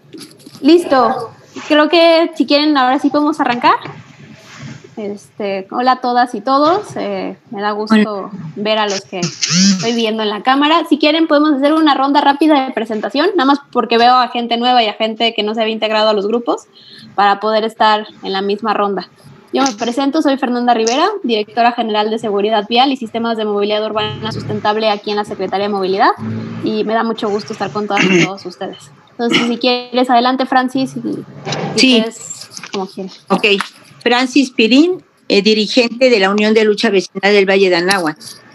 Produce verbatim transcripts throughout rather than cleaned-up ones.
Listo. Creo que si quieren, ahora sí podemos arrancar. Este, hola a todas y todos. Eh, me da gusto ver a los que estoy viendo en la cámara. Si quieren, podemos hacer una ronda rápida de presentación, nada más porque veo a gente nueva y a gente que no se había integrado a los grupos para poder estar en la misma ronda. Yo me presento, soy Fernanda Rivera, directora general de Seguridad Vial y Sistemas de Movilidad Urbana Sustentable aquí en la Secretaría de Movilidad, y me da mucho gusto estar con todas y todos ustedes. Entonces, si quieres, adelante, Francis. Y, y sí. ustedes, como quieran. Ok. Francis Pirín, eh, dirigente de la Unión de Lucha Vecinal del Valle de Anáhuac.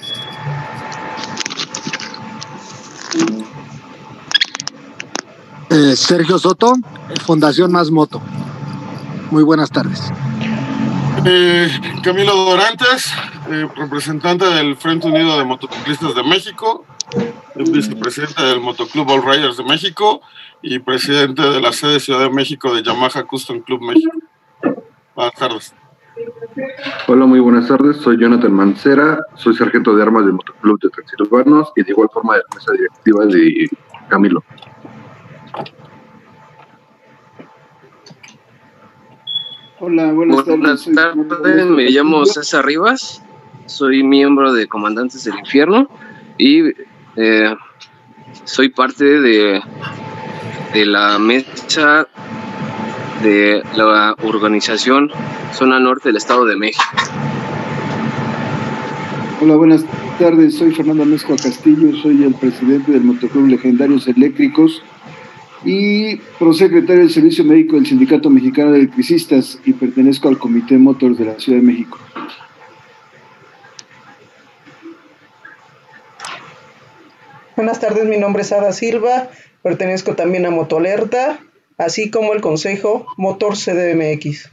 Eh, Sergio Soto, Fundación Más Moto. Muy buenas tardes. Eh, Camilo Dorantes, eh, representante del Frente Unido de Motociclistas de México, vicepresidente del Motoclub All Riders de México y presidente de la sede Ciudad de México de Yamaha Custom Club México. Buenas tardes. Hola, muy buenas tardes. Soy Jonathan Mancera, soy sargento de armas del Motoclub de Taxis Urbanos y de igual forma de la mesa directiva de Camilo. Hola, buenas, buenas tardes. tardes. Me llamo César Rivas, soy miembro de Comandantes del Infierno y eh, soy parte de, de la mesa de la organización Zona Norte del Estado de México. Hola, buenas tardes. Soy Fernando Mezcua Castillo, soy el presidente del Motoclub Legendarios Eléctricos y prosecretario del Servicio Médico del Sindicato Mexicano de Electricistas y pertenezco al Comité Motors de la Ciudad de México. Buenas tardes, mi nombre es Ada Silva, pertenezco también a Motoalerta, así como el Consejo Motor C D M X.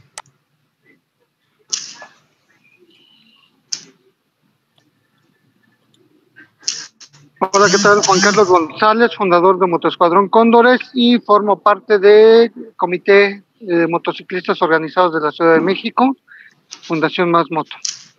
Hola, ¿qué tal? Juan Carlos González, fundador de Motoescuadrón Cóndores y formo parte del Comité de Motociclistas Organizados de la Ciudad de México, Fundación Más Moto.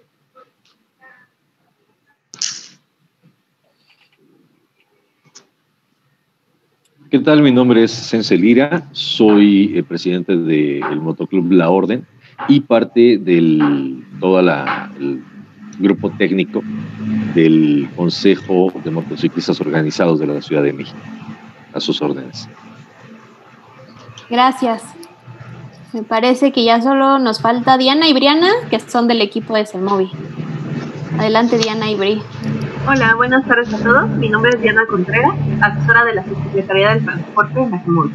¿Qué tal? Mi nombre es Sense Lira, soy el presidente del Motoclub La Orden y parte del todo la, el grupo técnico del Consejo de Motociclistas Organizados de la Ciudad de México. A sus órdenes. Gracias. Me parece que ya solo nos falta Diana y Briana, que son del equipo de CEMOVI. Adelante, Diana y Bri. Hola, buenas tardes a todos. Mi nombre es Diana Contreras, asesora de la Secretaría del Transporte en la CEMOVI.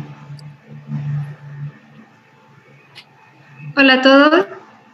Hola a todos.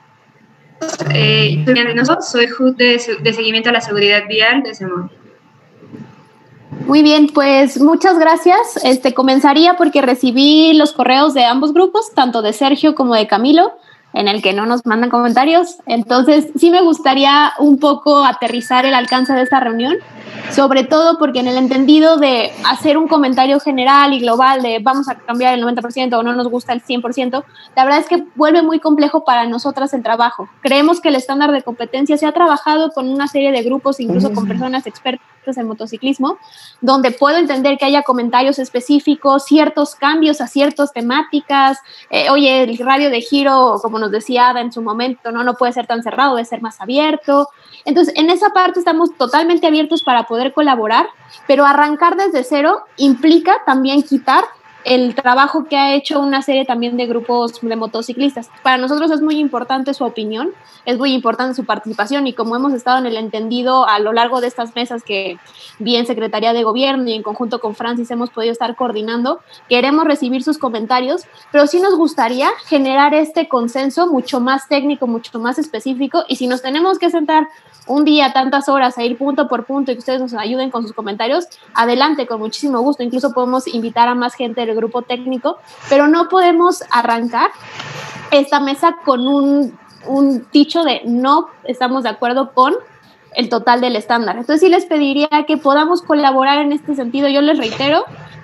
Eh, soy H U D de, de Seguimiento a la Seguridad Vial de CEMOVI. Muy bien, pues muchas gracias. Este, comenzaría porque recibí los correos de ambos grupos, tanto de Sergio como de Camilo, en el que no nos mandan comentarios. Entonces, sí me gustaría un poco aterrizar el alcance de esta reunión, sobre todo porque en el entendido de hacer un comentario general y global de vamos a cambiar el noventa por ciento o no nos gusta el cien por ciento, la verdad es que vuelve muy complejo para nosotras el trabajo. Creemos que el estándar de competencia se ha trabajado con una serie de grupos, incluso con personas expertas en motociclismo, donde puedo entender que haya comentarios específicos, ciertos cambios a ciertas temáticas, eh, oye, el radio de giro, como nos decía Ada en su momento, no, no puede ser tan cerrado, debe ser más abierto. Entonces, en esa parte estamos totalmente abiertos para poder colaborar, pero arrancar desde cero implica también quitar el trabajo que ha hecho una serie también de grupos de motociclistas. Para nosotros es muy importante su opinión, es muy importante su participación y como hemos estado en el entendido a lo largo de estas mesas que bien Secretaría de Gobierno y en conjunto con Francis hemos podido estar coordinando, queremos recibir sus comentarios, pero sí nos gustaría generar este consenso mucho más técnico, mucho más específico, y si nos tenemos que sentar un día, tantas horas, a ir punto por punto y que ustedes nos ayuden con sus comentarios, adelante, con muchísimo gusto. Incluso podemos invitar a más gente del grupo técnico, pero no podemos arrancar esta mesa con un, un dicho de no estamos de acuerdo con el total del estándar. Entonces sí les pediría que podamos colaborar en este sentido. Yo les reitero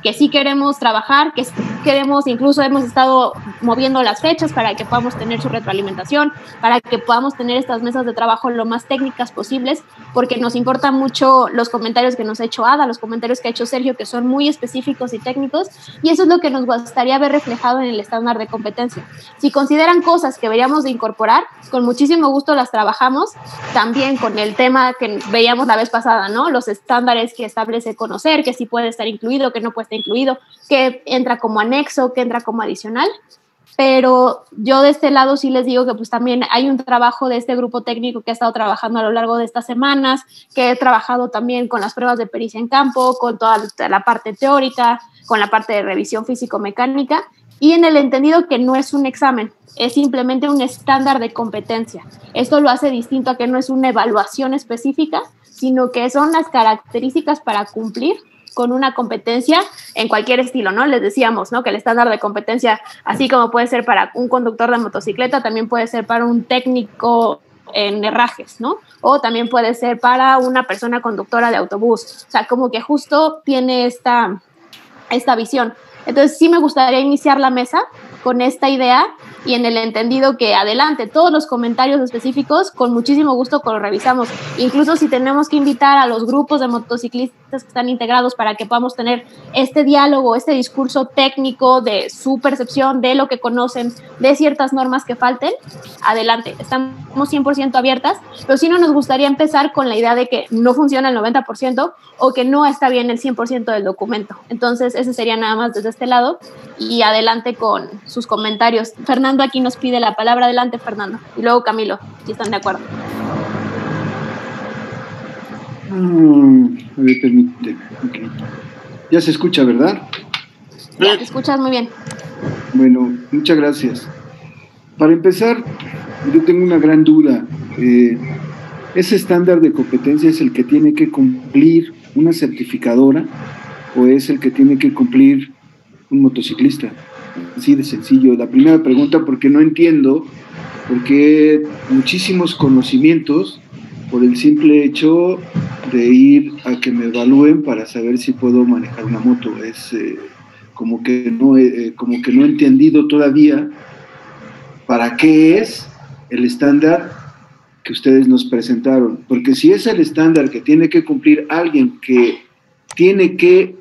que sí queremos trabajar, que queremos, incluso hemos estado moviendo las fechas para que podamos tener su retroalimentación, para que podamos tener estas mesas de trabajo lo más técnicas posibles, porque nos importan mucho los comentarios que nos ha hecho Ada, los comentarios que ha hecho Sergio, que son muy específicos y técnicos, y eso es lo que nos gustaría ver reflejado en el estándar de competencia. Si consideran cosas que deberíamos de incorporar, con muchísimo gusto las trabajamos, también con el tema que veíamos la vez pasada, ¿no? Los estándares que establece Conocer, que sí puede estar incluido, que no puede estar incluido, que entra como anexo, que entra como adicional. Pero yo de este lado sí les digo que pues también hay un trabajo de este grupo técnico que ha estado trabajando a lo largo de estas semanas, que he trabajado también con las pruebas de pericia en campo, con toda la parte teórica, con la parte de revisión físico-mecánica, y en el entendido que no es un examen, es simplemente un estándar de competencia. Esto lo hace distinto a que no es una evaluación específica, sino que son las características para cumplir con una competencia en cualquier estilo, ¿no? Les decíamos, ¿no? Que el estándar de competencia, así como puede ser para un conductor de motocicleta, también puede ser para un técnico en herrajes, ¿no? O también puede ser para una persona conductora de autobús. O sea, como que justo tiene esta, esta visión. Entonces, sí me gustaría iniciar la mesa con esta idea y en el entendido que adelante, todos los comentarios específicos, con muchísimo gusto los revisamos. Incluso si tenemos que invitar a los grupos de motociclistas que están integrados para que podamos tener este diálogo, este discurso técnico de su percepción, de lo que conocen, de ciertas normas que falten, adelante. Estamos cien por ciento abiertas, pero sí no nos gustaría empezar con la idea de que no funciona el noventa por ciento o que no está bien el cien por ciento del documento. Entonces, ese sería nada más desde este lado y adelante con sus comentarios. Fernando aquí nos pide la palabra. Adelante, Fernando. Y luego Camilo, si están de acuerdo. Mm, a ver, permíteme. Okay. Ya se escucha, ¿verdad? Ya te escuchas muy bien. Bueno, muchas gracias. Para empezar, yo tengo una gran duda. Eh, ¿Ese estándar de competencia es el que tiene que cumplir una certificadora o es el que tiene que cumplir un motociclista? Así de sencillo. La primera pregunta, porque no entiendo por qué muchísimos conocimientos por el simple hecho de ir a que me evalúen para saber si puedo manejar una moto. Es eh, como que no eh, como que no he entendido todavía para qué es el estándar que ustedes nos presentaron. Porque si es el estándar que tiene que cumplir alguien que tiene que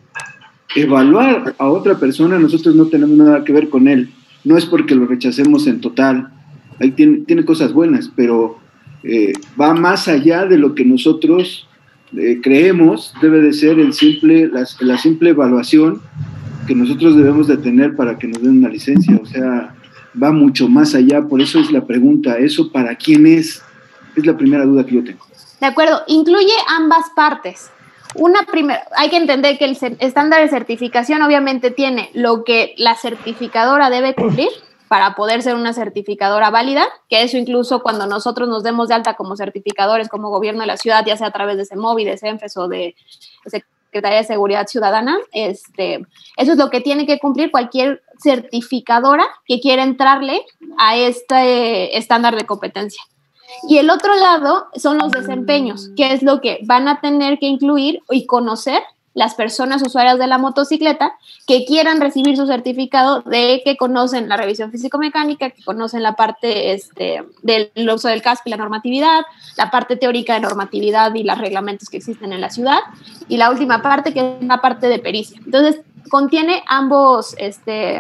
evaluar a otra persona, nosotros no tenemos nada que ver con él. No es porque lo rechacemos en total. Ahí tiene, tiene cosas buenas, pero eh, va más allá de lo que nosotros eh, creemos debe de ser el simple, la, la simple evaluación que nosotros debemos de tener para que nos den una licencia. O sea, va mucho más allá. Por eso es la pregunta, ¿eso para quién es? Es la primera duda que yo tengo. De acuerdo, incluye ambas partes. Una primera, hay que entender que el estándar de certificación obviamente tiene lo que la certificadora debe cumplir para poder ser una certificadora válida, que eso incluso cuando nosotros nos demos de alta como certificadores, como gobierno de la ciudad, ya sea a través de CEMOVI, de CENFES o de Secretaría de Seguridad Ciudadana, este, eso es lo que tiene que cumplir cualquier certificadora que quiera entrarle a este estándar de competencia. Y el otro lado son los desempeños, que es lo que van a tener que incluir y conocer las personas usuarias de la motocicleta que quieran recibir su certificado de que conocen la revisión físico-mecánica, que conocen la parte este, del uso del casco y la normatividad, la parte teórica de normatividad y los reglamentos que existen en la ciudad, y la última parte que es la parte de pericia. Entonces, contiene ambos este,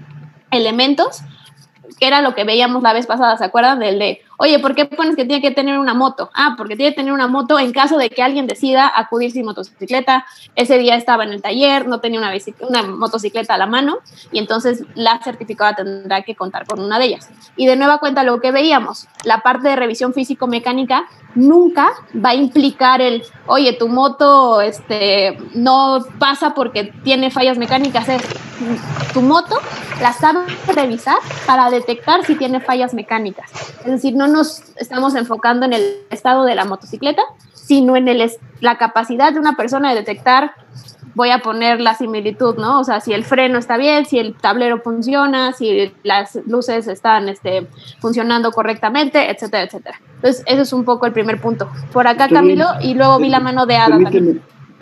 elementos, que era lo que veíamos la vez pasada, ¿se acuerdan? Del de, oye, ¿por qué pones que tiene que tener una moto? Ah, porque tiene que tener una moto en caso de que alguien decida acudir sin motocicleta. Ese día estaba en el taller, no tenía una, una motocicleta a la mano, y entonces la certificadora tendrá que contar con una de ellas. Y de nueva cuenta, lo que veíamos, la parte de revisión físico-mecánica nunca va a implicar el, oye, tu moto este, no pasa porque tiene fallas mecánicas. Es, tu moto la sabe revisar para detectar si tiene fallas mecánicas. Es decir, no nos estamos enfocando en el estado de la motocicleta, sino en el, la capacidad de una persona de detectar, voy a poner la similitud, ¿no? O sea, si el freno está bien, si el tablero funciona, si las luces están este, funcionando correctamente, etcétera, etcétera. Entonces, ese es un poco el primer punto. Por acá, Camilo, y luego vi la mano de Ada también.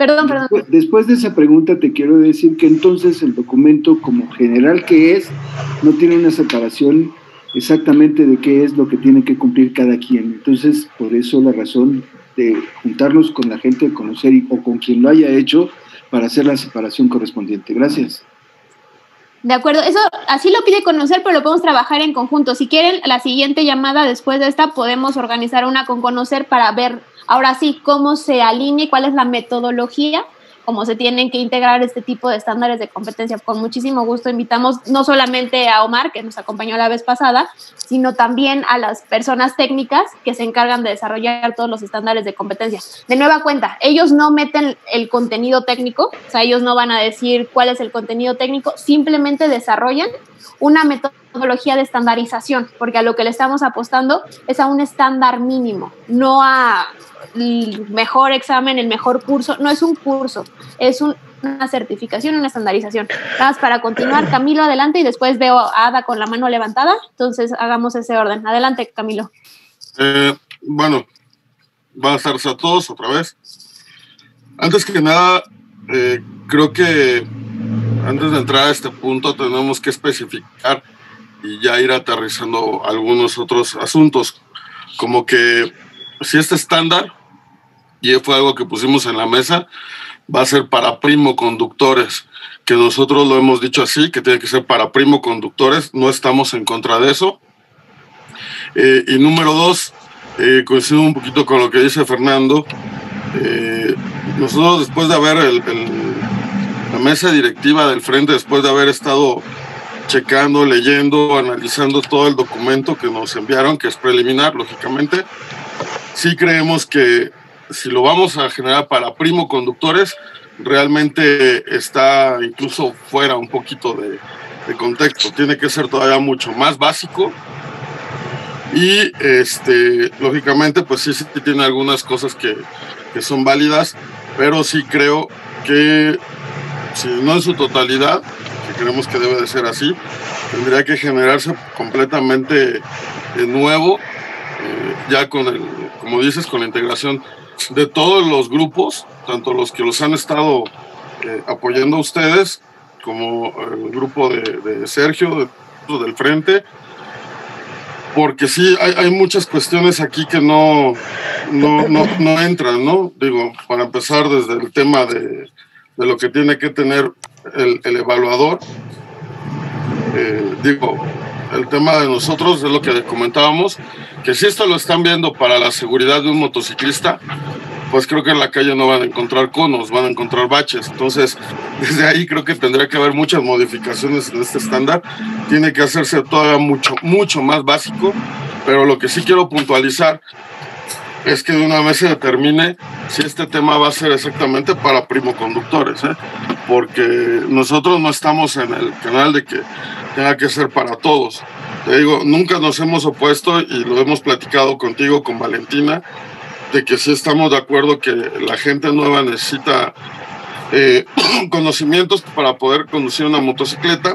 Perdón, perdón. Después, después de esa pregunta te quiero decir que entonces el documento como general que es, no tiene una separación exactamente de qué es lo que tiene que cumplir cada quien. Entonces, por eso la razón de juntarnos con la gente, de conocer y, o con quien lo haya hecho para hacer la separación correspondiente. Gracias. De acuerdo, eso así lo pide Conocer, pero lo podemos trabajar en conjunto. Si quieren, la siguiente llamada después de esta, podemos organizar una con Conocer para ver ahora sí cómo se alinea y cuál es la metodología, cómo se tienen que integrar este tipo de estándares de competencia. Con muchísimo gusto invitamos no solamente a Omar, que nos acompañó la vez pasada, sino también a las personas técnicas que se encargan de desarrollar todos los estándares de competencia. De nueva cuenta, ellos no meten el contenido técnico, o sea, ellos no van a decir cuál es el contenido técnico, simplemente desarrollan una metodología de estandarización, porque a lo que le estamos apostando es a un estándar mínimo, no a el mejor examen, el mejor curso, no es un curso, es un, una certificación, una estandarización. Nada más para continuar, Camilo, adelante, y después veo a Ada con la mano levantada, entonces hagamos ese orden. Adelante, Camilo. Eh, bueno, buenas tardes a todos otra vez. Antes que nada, eh, creo que antes de entrar a este punto tenemos que especificar y ya ir aterrizando algunos otros asuntos, como que si este estándar, y fue algo que pusimos en la mesa, va a ser para primo conductores, que nosotros lo hemos dicho así, que tiene que ser para primo conductores, no estamos en contra de eso. Eh, y número dos, eh, coincido un poquito con lo que dice Fernando, eh, nosotros después de haber el, el, la mesa directiva del Frente, después de haber estado checando, leyendo, analizando todo el documento que nos enviaron, que es preliminar, lógicamente, sí creemos que si lo vamos a generar para primo conductores, realmente está incluso fuera un poquito de, de contexto. Tiene que ser todavía mucho más básico y, este, lógicamente, pues sí, sí tiene algunas cosas que, que son válidas, pero sí creo que, si no en su totalidad, que creemos que debe de ser así, tendría que generarse completamente de nuevo, eh, ya con el, como dices, con la integración de todos los grupos, tanto los que los han estado eh, apoyando a ustedes, como el grupo de, de Sergio, de, del Frente, porque sí, hay, hay muchas cuestiones aquí que no, no, no, no entran, ¿no? Digo, para empezar desde el tema de, de lo que tiene que tener el, el evaluador, eh, digo, el tema de nosotros es lo que comentábamos, que si esto lo están viendo para la seguridad de un motociclista, pues creo que en la calle no van a encontrar conos, van a encontrar baches. Entonces, desde ahí creo que tendría que haber muchas modificaciones en este estándar. Tiene que hacerse todavía mucho, mucho más básico, pero lo que sí quiero puntualizar es que de una vez se determine si este tema va a ser exactamente para primoconductores, ¿eh? Porque nosotros no estamos en el canal de que tenga que ser para todos. Te digo, nunca nos hemos opuesto y lo hemos platicado contigo, con Valentina, de que sí estamos de acuerdo que la gente nueva necesita eh, conocimientos para poder conducir una motocicleta,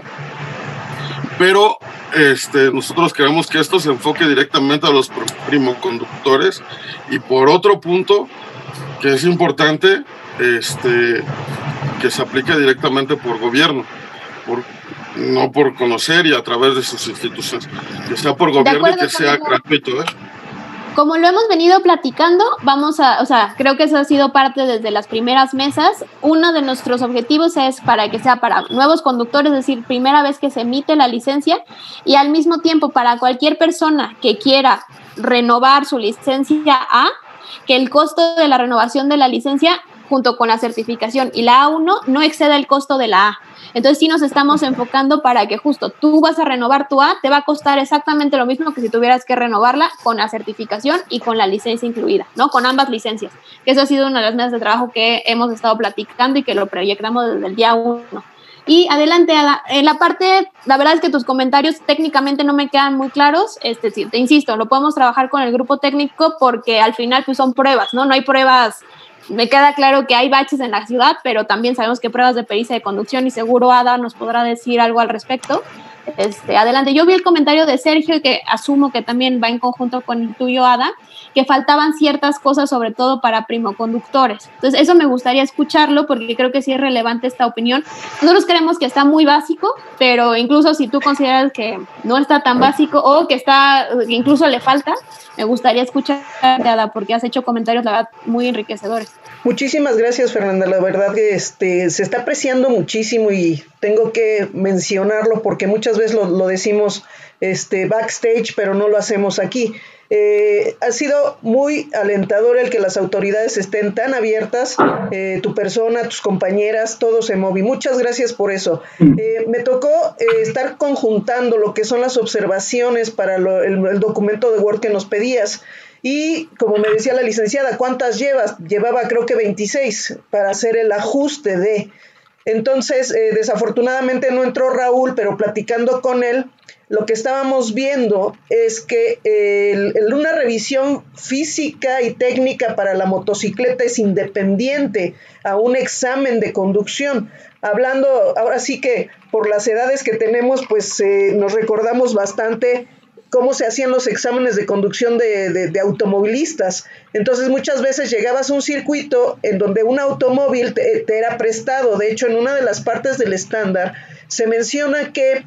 pero este, nosotros queremos que esto se enfoque directamente a los primoconductores. Y por otro punto, que es importante, este, que se aplique directamente por gobierno, por, no por Conocer y a través de sus instituciones, que sea por gobierno y que sea gratuito, ¿eh? Como lo hemos venido platicando, vamos a, o sea, creo que eso ha sido parte desde las primeras mesas. Uno de nuestros objetivos es para que sea para nuevos conductores, es decir, primera vez que se emite la licencia, y al mismo tiempo para cualquier persona que quiera renovar su licencia A, que el costo de la renovación de la licencia junto con la certificación y la A uno no exceda el costo de la A. Entonces sí nos estamos enfocando para que justo tú vas a renovar tu A, te va a costar exactamente lo mismo que si tuvieras que renovarla con la certificación y con la licencia incluida, ¿no? Con ambas licencias, que eso ha sido una de las mesas de trabajo que hemos estado platicando y que lo proyectamos desde el día uno. Y adelante, a la, en la parte, la verdad es que tus comentarios técnicamente no me quedan muy claros, este, sí, te insisto, lo podemos trabajar con el grupo técnico porque al final pues son pruebas, ¿no? No hay pruebas. Me queda claro que hay baches en la ciudad, pero también sabemos que pruebas de pericia de conducción, y seguro Ada nos podrá decir algo al respecto. Este, adelante. Yo vi el comentario de Sergio y que asumo que también va en conjunto con el tuyo, Ada, que faltaban ciertas cosas, sobre todo para primoconductores. Entonces, eso me gustaría escucharlo porque creo que sí es relevante esta opinión. Nosotros creemos que está muy básico, pero incluso si tú consideras que no está tan básico o que está, que incluso le falta, me gustaría escuchar, Ada, porque has hecho comentarios, la verdad, muy enriquecedores. Muchísimas gracias, Fernanda. La verdad que este, se está apreciando muchísimo y tengo que mencionarlo porque muchas veces lo, lo decimos este, backstage, pero no lo hacemos aquí. Eh, ha sido muy alentador el que las autoridades estén tan abiertas, eh, tu persona, tus compañeras, todo se movió. Muchas gracias por eso. Eh, me tocó eh, estar conjuntando lo que son las observaciones para lo, el, el documento de Word que nos pedías. Y como me decía la licenciada, ¿cuántas llevas? Llevaba creo que veintiséis para hacer el ajuste de... Entonces, eh, desafortunadamente no entró Raúl, pero platicando con él, lo que estábamos viendo es que eh, el, el, una revisión física y técnica para la motocicleta es independiente a un examen de conducción. Hablando, ahora sí que por las edades que tenemos, pues eh, nos recordamos bastante cómo se hacían los exámenes de conducción de, de, de automovilistas. Entonces muchas veces llegabas a un circuito en donde un automóvil te, te era prestado. De hecho, en una de las partes del estándar se menciona que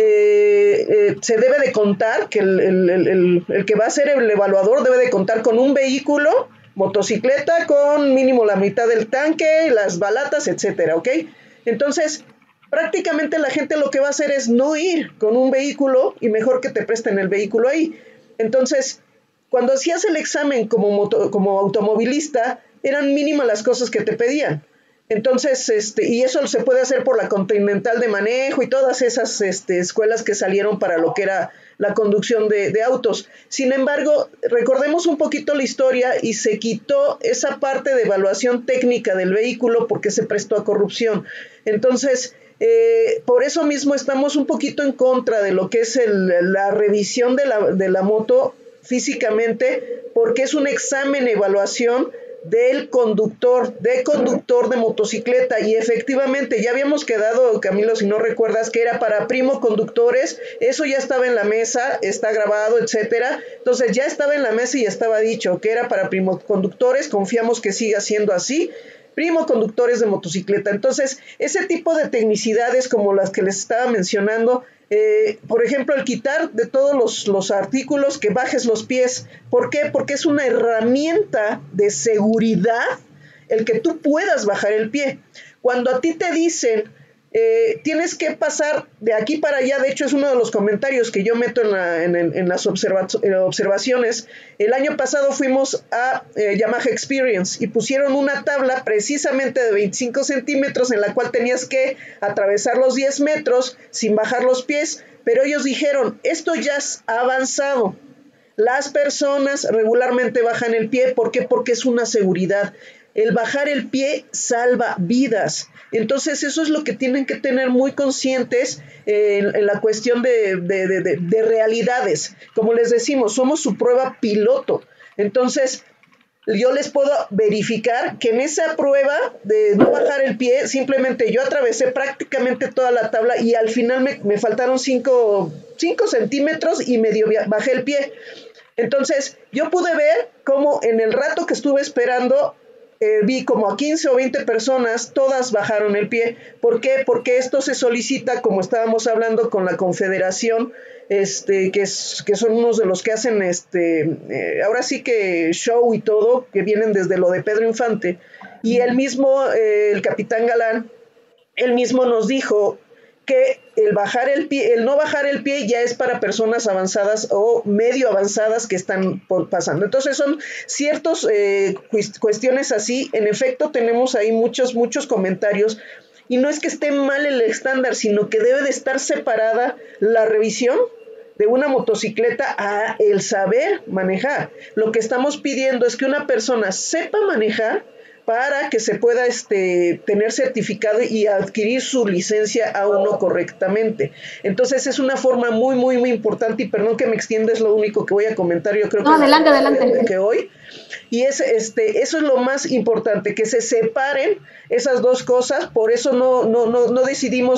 eh, eh, se debe de contar, que el, el, el, el que va a ser el evaluador debe de contar con un vehículo, motocicleta, con mínimo la mitad del tanque, las balatas, etcétera, ¿ok? Entonces, prácticamente la gente lo que va a hacer es no ir con un vehículo y mejor que te presten el vehículo ahí. Entonces, cuando hacías el examen como, moto, como automovilista, eran mínimas las cosas que te pedían. Entonces, este, y eso se puede hacer por la Continental de Manejo y todas esas este, escuelas que salieron para lo que era la conducción de, de autos. Sin embargo, recordemos un poquito la historia y se quitó esa parte de evaluación técnica del vehículo porque se prestó a corrupción. Entonces, eh, por eso mismo estamos un poquito en contra de lo que es el, la revisión de la, de la moto físicamente, porque es un examen, evaluación del conductor, de conductor de motocicleta, y efectivamente ya habíamos quedado, Camilo, si no recuerdas, que era para primo conductores, eso ya estaba en la mesa, está grabado, etcétera, entonces ya estaba en la mesa y estaba dicho que era para primo conductores, confiamos que siga siendo así, primo conductores de motocicleta. Entonces, ese tipo de tecnicidades como las que les estaba mencionando, eh, por ejemplo, el quitar de todos los, los artículos que bajes los pies. ¿Por qué? Porque es una herramienta de seguridad el que tú puedas bajar el pie. Cuando a ti te dicen, eh, tienes que pasar de aquí para allá, de hecho es uno de los comentarios que yo meto en, la, en, en las observa en observaciones. El año pasado fuimos a eh, Yamaha Experience y pusieron una tabla precisamente de veinticinco centímetros en la cual tenías que atravesar los diez metros sin bajar los pies, pero ellos dijeron, esto ya es avanzado. Las personas regularmente bajan el pie, ¿por qué? Porque es una seguridad. El bajar el pie salva vidas. Entonces eso es lo que tienen que tener muy conscientes eh, en, en la cuestión de, de, de, de, de realidades. Como les decimos, somos su prueba piloto. Entonces yo les puedo verificar que en esa prueba de no bajar el pie, simplemente yo atravesé prácticamente toda la tabla y al final me, me faltaron cinco centímetros y medio bajé el pie. Entonces yo pude ver cómo en el rato que estuve esperando, Eh, vi como a quince o veinte personas, todas bajaron el pie. ¿Por qué? Porque esto se solicita, como estábamos hablando con la Confederación, este, que, es, que son unos de los que hacen, este, eh, ahora sí que show y todo, que vienen desde lo de Pedro Infante. Y el mismo, eh, el capitán Galán, él mismo nos dijo que el bajar el pie, el no bajar el pie ya es para personas avanzadas o medio avanzadas que están por, pasando. Entonces son ciertas eh, cuestiones así. En efecto tenemos ahí muchos, muchos comentarios y no es que esté mal el estándar, sino que debe de estar separada la revisión de una motocicleta a el saber manejar. Lo que estamos pidiendo es que una persona sepa manejar para que se pueda este, tener certificado y adquirir su licencia a uno correctamente. Entonces es una forma muy, muy, muy importante, y perdón que me extienda, es lo único que voy a comentar, yo creo no, que, adelante, es, adelante. que hoy, y es, este, eso es lo más importante, que se separen esas dos cosas. Por eso no, no, no, no decidimos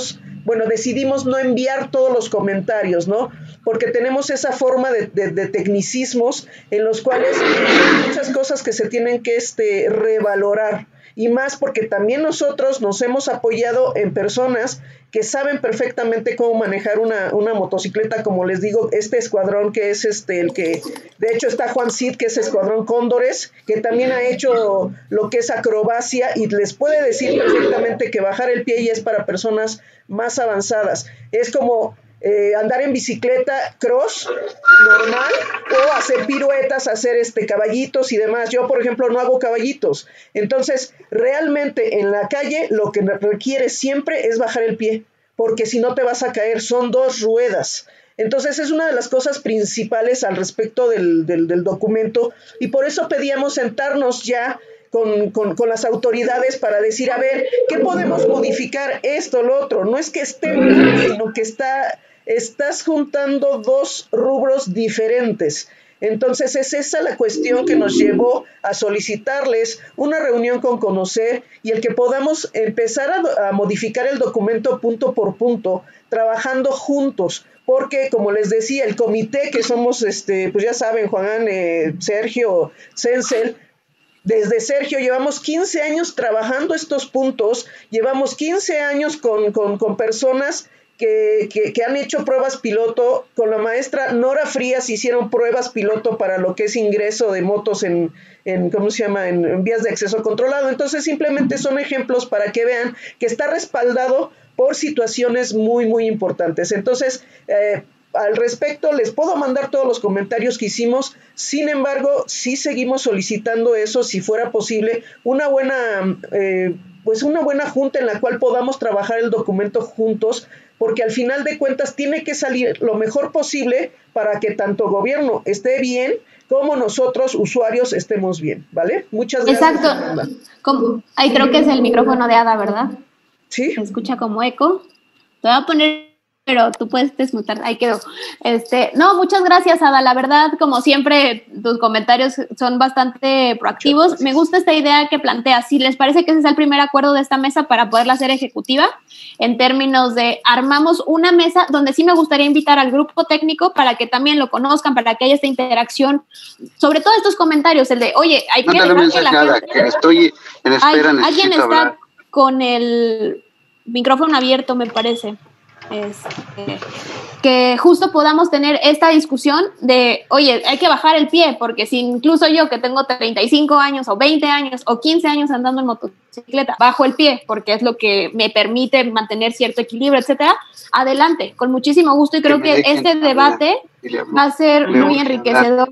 bueno, decidimos no enviar todos los comentarios, ¿no? Porque tenemos esa forma de, de, de tecnicismos en los cuales hay muchas cosas que se tienen que este, revalorar. Y más porque también nosotros nos hemos apoyado en personas que saben perfectamente cómo manejar una, una motocicleta, como les digo, este escuadrón que es este el que, de hecho está Juan Cid, que es Escuadrón Cóndores, que también ha hecho lo que es acrobacia y les puede decir perfectamente que bajar el pie ya es para personas más avanzadas. Es como Eh, andar en bicicleta cross normal o hacer piruetas, hacer este caballitos y demás. Yo, por ejemplo, no hago caballitos. Entonces, realmente en la calle lo que requiere siempre es bajar el pie, porque si no te vas a caer, son dos ruedas. Entonces, es una de las cosas principales al respecto del, del, del documento, y por eso pedíamos sentarnos ya Con, con, con las autoridades para decir, a ver, ¿qué podemos modificar? Esto, lo otro. No es que esté mal, sino que está, estás juntando dos rubros diferentes. Entonces es esa la cuestión que nos llevó a solicitarles una reunión con Conocer y el que podamos empezar a, a modificar el documento punto por punto, trabajando juntos. Porque, como les decía, el comité que somos, este, pues ya saben, Juan, eh, Sergio, Cencel, desde Sergio llevamos quince años trabajando estos puntos, llevamos quince años con, con, con personas que, que, que han hecho pruebas piloto, con la maestra Nora Frías hicieron pruebas piloto para lo que es ingreso de motos en, en ¿cómo se llama?, en, en vías de acceso controlado. Entonces simplemente son ejemplos para que vean que está respaldado por situaciones muy, muy importantes. Entonces, eh, al respecto, les puedo mandar todos los comentarios que hicimos. Sin embargo, sí seguimos solicitando eso, si fuera posible, una buena, eh, pues una buena junta en la cual podamos trabajar el documento juntos, porque al final de cuentas tiene que salir lo mejor posible para que tanto gobierno esté bien como nosotros, usuarios, estemos bien, ¿vale? Muchas gracias. Exacto. Como, ahí creo que es el micrófono de Ada, ¿verdad? Sí. Se escucha como eco. Te voy a poner, pero tú puedes desmutar, ahí quedó. Este, no, muchas gracias, Ada. La verdad, como siempre, tus comentarios son bastante proactivos. Me gusta esta idea que planteas. Si les parece que ese es el primer acuerdo de esta mesa para poderla hacer ejecutiva, en términos de armamos una mesa donde sí me gustaría invitar al grupo técnico para que también lo conozcan, para que haya esta interacción, sobre todo estos comentarios, el de, oye, hay que Mándale dejar que la Ada, gente... que estoy en espera, Hay, necesito alguien está hablar. con el micrófono abierto, me parece. Este, que justo podamos tener esta discusión de, oye, hay que bajar el pie, porque si incluso yo que tengo treinta y cinco años o veinte años o quince años andando en motocicleta, bajo el pie, porque es lo que me permite mantener cierto equilibrio, etcétera, adelante, con muchísimo gusto, y creo que, que este debate va a ser muy enriquecedor.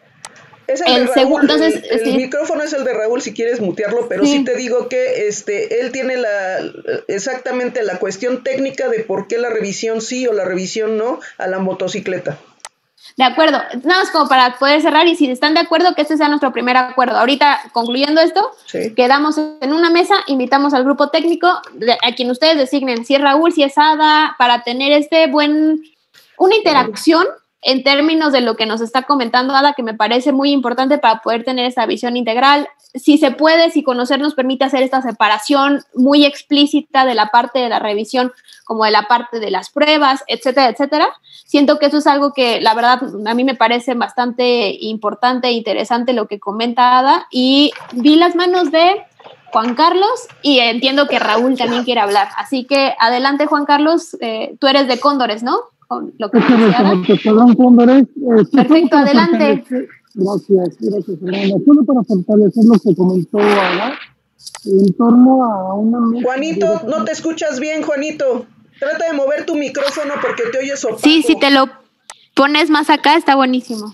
Es el, el de Raúl, segundo, entonces, el, el sí. micrófono es el de Raúl, si quieres mutearlo, pero sí, sí te digo que este, él tiene la exactamente la cuestión técnica de por qué la revisión sí o la revisión no a la motocicleta. De acuerdo, nada más como para poder cerrar, y si están de acuerdo, que este sea nuestro primer acuerdo. Ahorita, concluyendo esto, sí. Quedamos en una mesa, invitamos al grupo técnico, a quien ustedes designen, si es Raúl, si es Ada, para tener este buen, una interacción en términos de lo que nos está comentando Ada, que me parece muy importante para poder tener esta visión integral. Si se puede, si Conocer nos permite hacer esta separación muy explícita de la parte de la revisión como de la parte de las pruebas, etcétera, etcétera. Siento que eso es algo que, la verdad, a mí me parece bastante importante e interesante lo que comenta Ada, y vi las manos de Juan Carlos y entiendo que Raúl también quiere hablar. Así que adelante, Juan Carlos, eh, tú eres de Cóndores, ¿no? Con lo que Cóndores, eh, perfecto, adelante. Gracias, gracias, Fernanda. Solo para fortalecer lo que comentó Ada, en torno a una... Juanito, no te escuchas bien, Juanito. Trata de mover tu micrófono porque te oyes opaco. Sí, si te lo pones más acá, está buenísimo.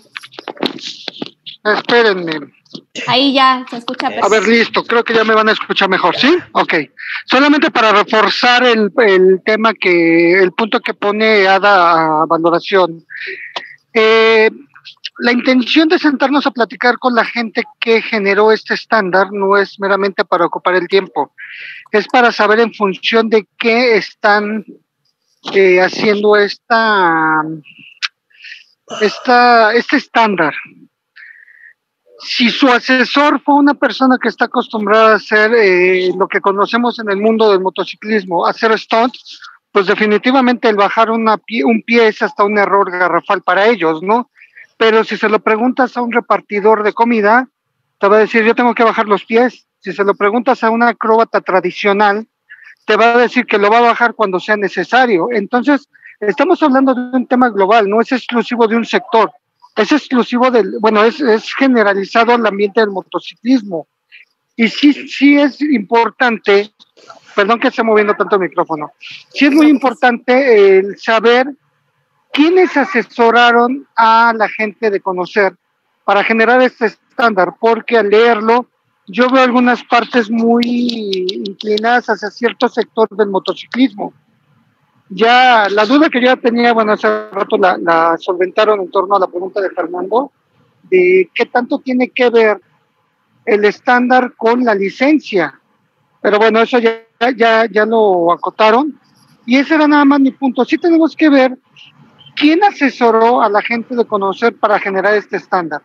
Espérenme. Ahí ya se escucha perfecto. A ver, listo, creo que ya me van a escuchar mejor, ¿sí? Ok. Solamente para reforzar el, el tema que, el punto que pone Ada a valoración. Eh, la intención de sentarnos a platicar con la gente que generó este estándar no es meramente para ocupar el tiempo, es para saber en función de qué están eh, haciendo esta, esta, este estándar. Si su asesor fue una persona que está acostumbrada a hacer eh, lo que conocemos en el mundo del motociclismo, hacer stunts, pues definitivamente el bajar una pie, un pie es hasta un error garrafal para ellos, ¿no? Pero si se lo preguntas a un repartidor de comida, te va a decir, yo tengo que bajar los pies. Si se lo preguntas a una acróbata tradicional, te va a decir que lo va a bajar cuando sea necesario. Entonces, estamos hablando de un tema global, no es exclusivo de un sector, es exclusivo del, bueno, es, es generalizado al ambiente del motociclismo. Y sí, sí es importante, perdón que esté moviendo tanto el micrófono, sí es muy importante el saber quiénes asesoraron a la gente de Conocer para generar este estándar, porque al leerlo yo veo algunas partes muy inclinadas hacia cierto sector del motociclismo. Ya la duda que yo tenía, bueno, hace rato la, la solventaron en torno a la pregunta de Fernando, de qué tanto tiene que ver el estándar con la licencia. Pero bueno, eso ya, ya, ya lo acotaron. Y ese era nada más mi punto. Sí tenemos que ver quién asesoró a la gente de Conocer para generar este estándar.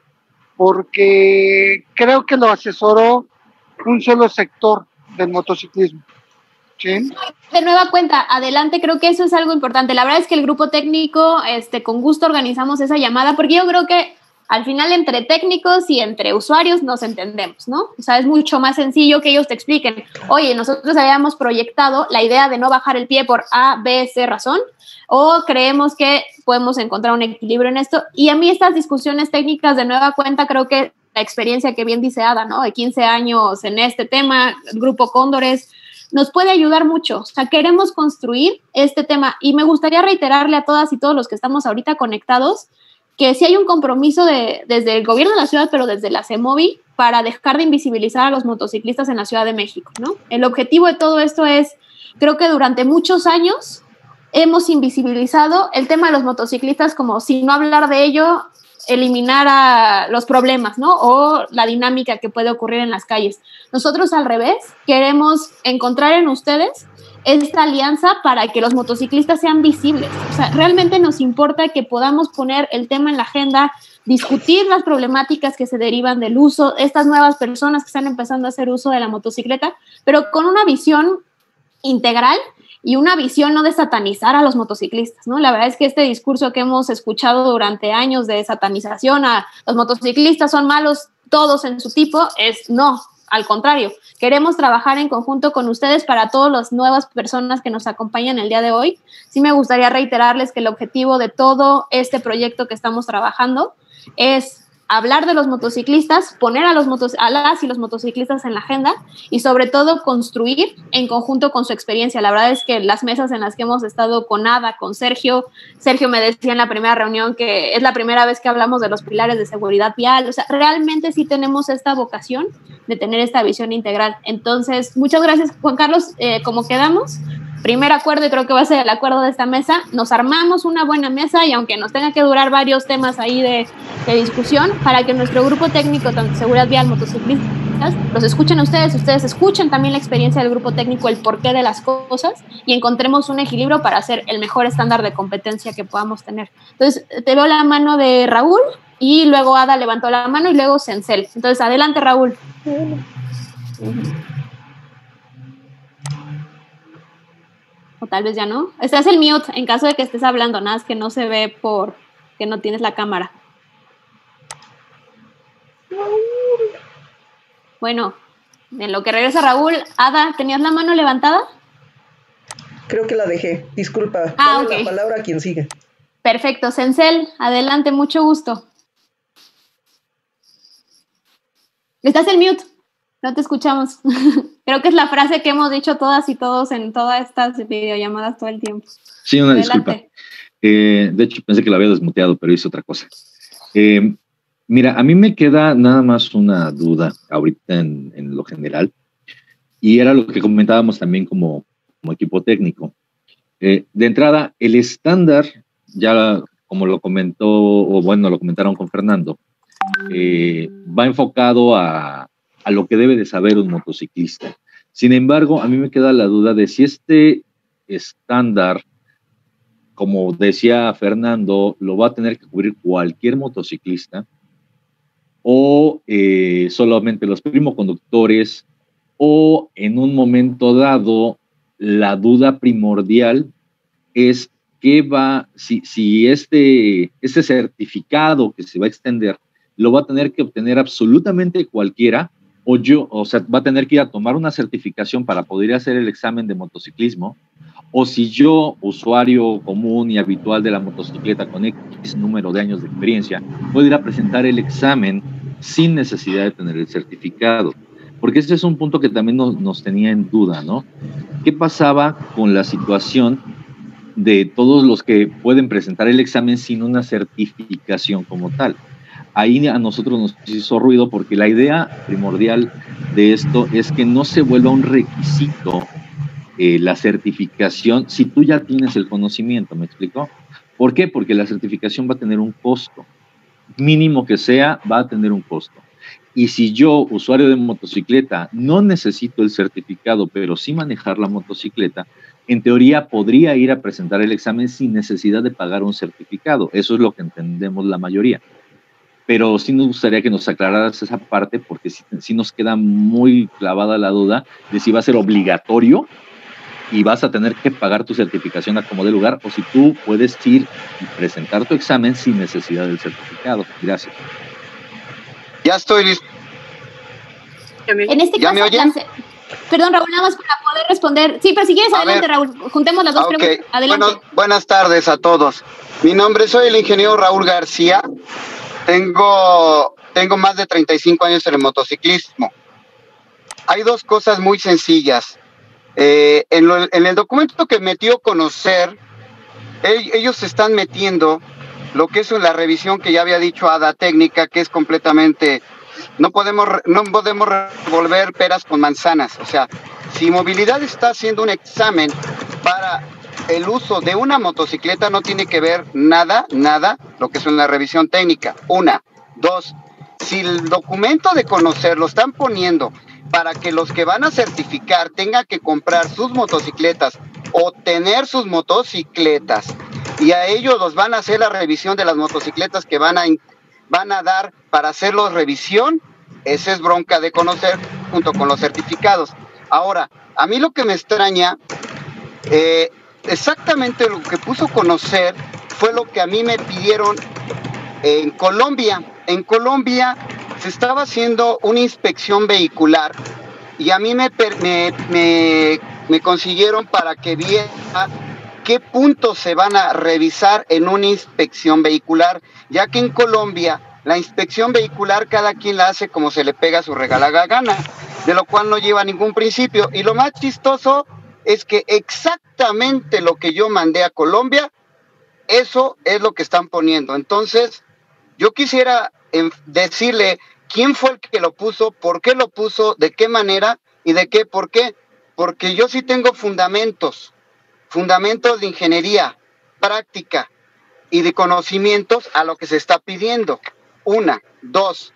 Porque creo que lo asesoró un solo sector del motociclismo. ¿Sí? De nueva cuenta, adelante, creo que eso es algo importante. La verdad es que el grupo técnico, este, con gusto organizamos esa llamada, porque yo creo que al final entre técnicos y entre usuarios nos entendemos, ¿no? O sea, es mucho más sencillo que ellos te expliquen, oye, nosotros habíamos proyectado la idea de no bajar el pie por A, B, C razón, o creemos que podemos encontrar un equilibrio en esto. Y a mí estas discusiones técnicas de nueva cuenta, creo que la experiencia que bien dice Ada, ¿no? De quince años en este tema, el Grupo Cóndores, nos puede ayudar mucho. O sea, queremos construir este tema y me gustaría reiterarle a todas y todos los que estamos ahorita conectados que sí hay un compromiso de, desde el gobierno de la ciudad, pero desde la CEMOVI, para dejar de invisibilizar a los motociclistas en la Ciudad de México, ¿no? El objetivo de todo esto es, creo que durante muchos años hemos invisibilizado el tema de los motociclistas como si no hablar de ello eliminara los problemas, ¿no? O la dinámica que puede ocurrir en las calles. Nosotros, al revés, queremos encontrar en ustedes esta alianza para que los motociclistas sean visibles. O sea, realmente nos importa que podamos poner el tema en la agenda, discutir las problemáticas que se derivan del uso, estas nuevas personas que están empezando a hacer uso de la motocicleta, pero con una visión integral y una visión no de satanizar a los motociclistas, ¿no? La verdad es que este discurso que hemos escuchado durante años de satanización a los motociclistas son malos todos en su tipo, es no. Al contrario, queremos trabajar en conjunto con ustedes para todas las nuevas personas que nos acompañan el día de hoy. Sí me gustaría reiterarles que el objetivo de todo este proyecto que estamos trabajando es hablar de los motociclistas, poner a, los motos, a las y los motociclistas en la agenda y sobre todo construir en conjunto con su experiencia. La verdad es que las mesas en las que hemos estado con Ada, con Sergio, Sergio me decía en la primera reunión que es la primera vez que hablamos de los pilares de seguridad vial. O sea, realmente sí tenemos esta vocación de tener esta visión integral. Entonces, muchas gracias, Juan Carlos. Eh, como quedamos, primer acuerdo, y creo que va a ser el acuerdo de esta mesa, nos armamos una buena mesa y aunque nos tenga que durar varios temas ahí de, de discusión, para que nuestro grupo técnico, tanto seguridad vial, motociclistas, los escuchen a ustedes, ustedes escuchen también la experiencia del grupo técnico, el porqué de las cosas y encontremos un equilibrio para hacer el mejor estándar de competencia que podamos tener. Entonces, te veo la mano de Raúl y luego Ada levantó la mano y luego Cencel. Entonces, adelante, Raúl. O tal vez ya no. Estás el mute en caso de que estés hablando, nada más que no se ve por que no tienes la cámara. Bueno, en lo que regresa Raúl, Ada, ¿tenías la mano levantada? Creo que la dejé, disculpa. Ah, Dale ok. la palabra a quien sigue. Perfecto, Cencel, adelante, mucho gusto. Estás en mute, no te escuchamos. Creo que es la frase que hemos dicho todas y todos en todas estas videollamadas todo el tiempo. Sí, una Adelante. disculpa. Eh, de hecho, pensé que la había desmuteado, pero hice otra cosa. Eh, mira, a mí me queda nada más una duda ahorita en, en lo general, y era lo que comentábamos también como, como equipo técnico. Eh, de entrada, el estándar, ya como lo comentó, o bueno, lo comentaron con Fernando, eh, va enfocado a, a lo que debe de saber un motociclista. Sin embargo, a mí me queda la duda de si este estándar, como decía Fernando, lo va a tener que cubrir cualquier motociclista o eh, solamente los primoconductores, o en un momento dado la duda primordial es qué va, si, si este, este certificado que se va a extender lo va a tener que obtener absolutamente cualquiera, o yo, o sea, va a tener que ir a tomar una certificación para poder hacer el examen de motociclismo, o si yo, usuario común y habitual de la motocicleta con X número de años de experiencia, puedo ir a presentar el examen sin necesidad de tener el certificado. Porque ese es un punto que también nos, nos tenía en duda, ¿no? ¿Qué pasaba con la situación de todos los que pueden presentar el examen sin una certificación como tal? Ahí a nosotros nos hizo ruido porque la idea primordial de esto es que no se vuelva un requisito eh, la certificación si tú ya tienes el conocimiento, ¿me explicó? ¿Por qué? Porque la certificación va a tener un costo, mínimo que sea, va a tener un costo. Y si yo, usuario de motocicleta, no necesito el certificado, pero sí manejar la motocicleta, en teoría podría ir a presentar el examen sin necesidad de pagar un certificado. Eso es lo que entendemos la mayoría. Pero sí nos gustaría que nos aclararas esa parte, porque sí, sí nos queda muy clavada la duda de si va a ser obligatorio y vas a tener que pagar tu certificación a como de lugar, o si tú puedes ir y presentar tu examen sin necesidad del certificado. Gracias. Ya estoy listo. En este ¿Ya caso, me oyen? la, perdón, Raúl, nada más para poder responder. Sí, pero si quieres, A adelante, ver. Raúl. Juntemos las dos Ok. preguntas. Adelante. Bueno, buenas tardes a todos. Mi nombre, soy el ingeniero Raúl García. Tengo, tengo más de treinta y cinco años en el motociclismo. Hay dos cosas muy sencillas. Eh, en, lo, en el documento que metió conocer, el, ellos están metiendo lo que es la revisión que ya había dicho Ada Técnica, que es completamente, no podemos, no podemos revolver peras con manzanas. O sea, si Movilidad está haciendo un examen para el uso de una motocicleta, no tiene que ver nada, nada, lo que es una revisión técnica. Una. Dos, si el documento de conocer lo están poniendo para que los que van a certificar tengan que comprar sus motocicletas o tener sus motocicletas, y a ellos los van a hacer la revisión de las motocicletas que van a, van a dar para hacerlos revisión, esa es bronca de conocer junto con los certificados. Ahora, a mí lo que me extraña, eh, exactamente lo que puso conocer fue lo que a mí me pidieron en Colombia. En Colombia se estaba haciendo una inspección vehicular y a mí me, me, me, me consiguieron para que viera qué puntos se van a revisar en una inspección vehicular, ya que en Colombia la inspección vehicular cada quien la hace como se le pega su regalada gana, de lo cual no lleva ningún principio. Y lo más chistoso es que exactamente lo que yo mandé a Colombia, eso es lo que están poniendo. Entonces, yo quisiera eh, decirle quién fue el que lo puso, por qué lo puso, de qué manera y de qué, por qué. Porque yo sí tengo fundamentos, fundamentos de ingeniería, práctica y de conocimientos a lo que se está pidiendo. Una, dos,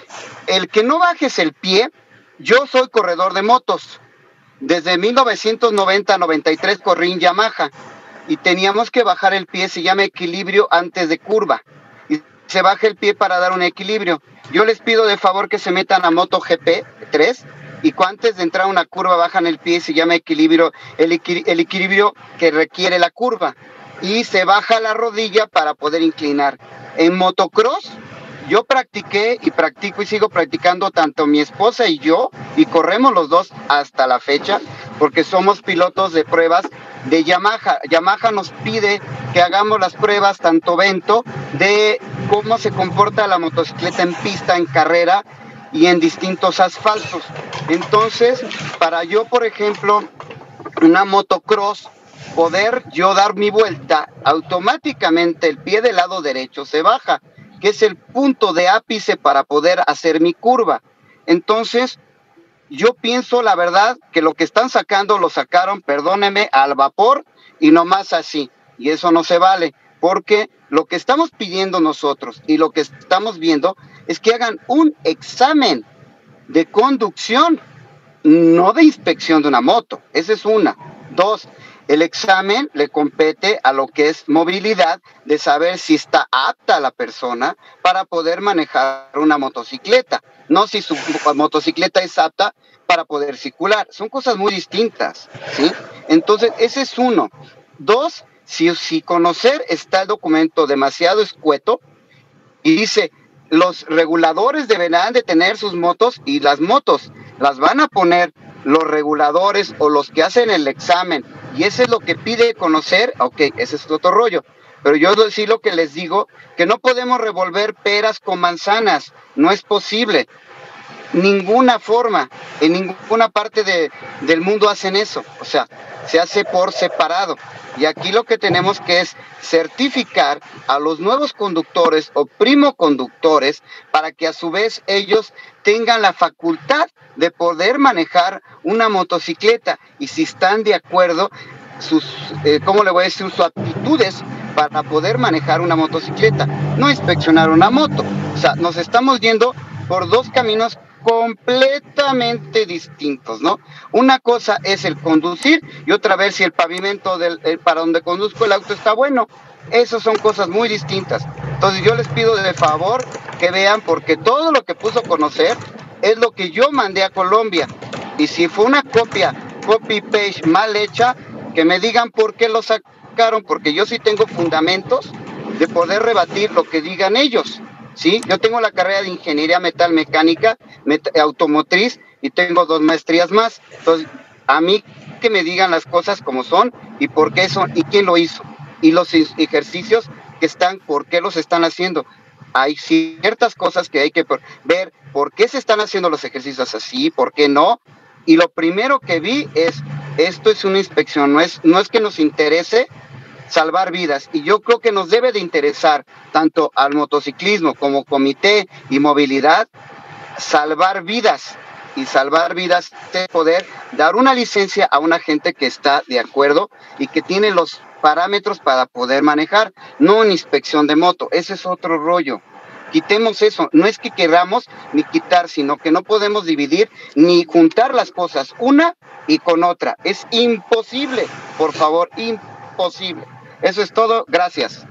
el que no bajes el pie, yo soy corredor de motos. Desde mil novecientos noventa a noventa y tres corrí en Yamaha y teníamos que bajar el pie, se llama equilibrio antes de curva. Y se baja el pie para dar un equilibrio. Yo les pido de favor que se metan a MotoGP tres y antes de entrar a una curva bajan el pie, se llama equilibrio, el, equi el equilibrio que requiere la curva. Y se baja la rodilla para poder inclinar. En motocross, yo practiqué y practico y sigo practicando tanto mi esposa y yo, y corremos los dos hasta la fecha, porque somos pilotos de pruebas de Yamaha. Yamaha nos pide que hagamos las pruebas, tanto Bento, de cómo se comporta la motocicleta en pista, en carrera y en distintos asfaltos. Entonces, para yo, por ejemplo, una motocross, poder yo dar mi vuelta, automáticamente el pie del lado derecho se baja, que es el punto de ápice para poder hacer mi curva. Entonces, yo pienso la verdad que lo que están sacando lo sacaron, perdónenme, al vapor y nomás así. Y eso no se vale, porque lo que estamos pidiendo nosotros y lo que estamos viendo es que hagan un examen de conducción, no de inspección de una moto. Esa es una. Dos, el examen le compete a lo que es movilidad, de saber si está apta la persona para poder manejar una motocicleta, no si su motocicleta es apta para poder circular. Son cosas muy distintas, ¿sí? Entonces, ese es uno. Dos, si, si conocer está el documento demasiado escueto y dice, los reguladores deberán de tener sus motos y las motos las van a poner los reguladores o los que hacen el examen, y eso es lo que pide conocer, ok, ese es otro rollo. Pero yo sí lo que les digo, que no podemos revolver peras con manzanas, no es posible. Ninguna forma, en ninguna parte de, del mundo hacen eso, o sea, se hace por separado. Y aquí lo que tenemos que es certificar a los nuevos conductores o primoconductores para que a su vez ellos tengan la facultad de poder manejar una motocicleta, y si están de acuerdo, sus, eh, ¿cómo le voy a decir? Sus aptitudes para poder manejar una motocicleta, no inspeccionar una moto. O sea, nos estamos yendo por dos caminos completamente distintos, ¿no? Una cosa es el conducir y otra vez si el pavimento del, el, para donde conduzco el auto está bueno. Esas son cosas muy distintas. Entonces yo les pido de favor que vean, porque todo lo que puso conocer es lo que yo mandé a Colombia, y si fue una copia, copy paste mal hecha, que me digan por qué lo sacaron, porque yo sí tengo fundamentos de poder rebatir lo que digan ellos. Sí, yo tengo la carrera de ingeniería metalmecánica, met automotriz, y tengo dos maestrías más. Entonces, a mí que me digan las cosas como son y por qué son y quién lo hizo, y los ejercicios que están, por qué los están haciendo. Hay ciertas cosas que hay que ver por qué se están haciendo los ejercicios así, por qué no. Y lo primero que vi es, esto es una inspección, no es, no es que nos interese salvar vidas, y yo creo que nos debe de interesar tanto al motociclismo como comité y movilidad salvar vidas, y salvar vidas es poder dar una licencia a una gente que está de acuerdo y que tiene los parámetros para poder manejar, no una inspección de moto. Ese es otro rollo. Quitemos eso, no es que queramos ni quitar, sino que no podemos dividir ni juntar las cosas una y con otra, es imposible, por favor, imposible. Eso es todo, gracias.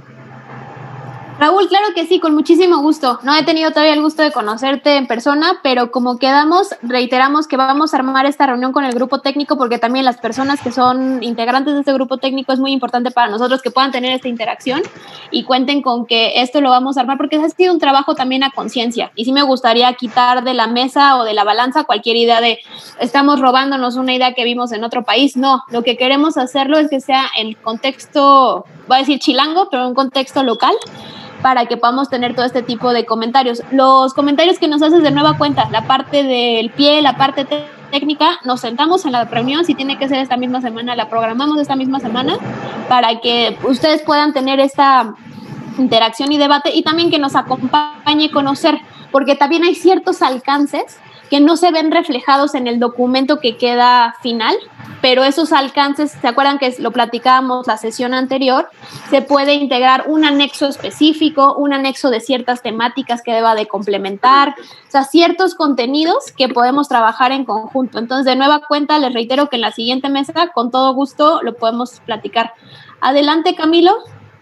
Raúl, claro que sí, con muchísimo gusto. No he tenido todavía el gusto de conocerte en persona, pero como quedamos, reiteramos que vamos a armar esta reunión con el grupo técnico, porque también las personas que son integrantes de este grupo técnico es muy importante para nosotros que puedan tener esta interacción, y cuenten con que esto lo vamos a armar, porque ha sido un trabajo también a conciencia, y sí me gustaría quitar de la mesa o de la balanza cualquier idea de estamos robándonos una idea que vimos en otro país. No, lo que queremos hacerlo es que sea el contexto, voy a decir chilango, pero un contexto local, para que podamos tener todo este tipo de comentarios. Los comentarios que nos haces de nueva cuenta, la parte del pie, la parte técnica, nos sentamos en la reunión, si tiene que ser esta misma semana, la programamos esta misma semana, para que ustedes puedan tener esta interacción y debate, y también que nos acompañe a conocer, porque también hay ciertos alcances que no se ven reflejados en el documento que queda final, pero esos alcances, ¿se acuerdan que lo platicábamos la sesión anterior? Se puede integrar un anexo específico, un anexo de ciertas temáticas que deba de complementar, o sea, ciertos contenidos que podemos trabajar en conjunto. Entonces, de nueva cuenta, les reitero que en la siguiente mesa, con todo gusto, lo podemos platicar. Adelante, Camilo.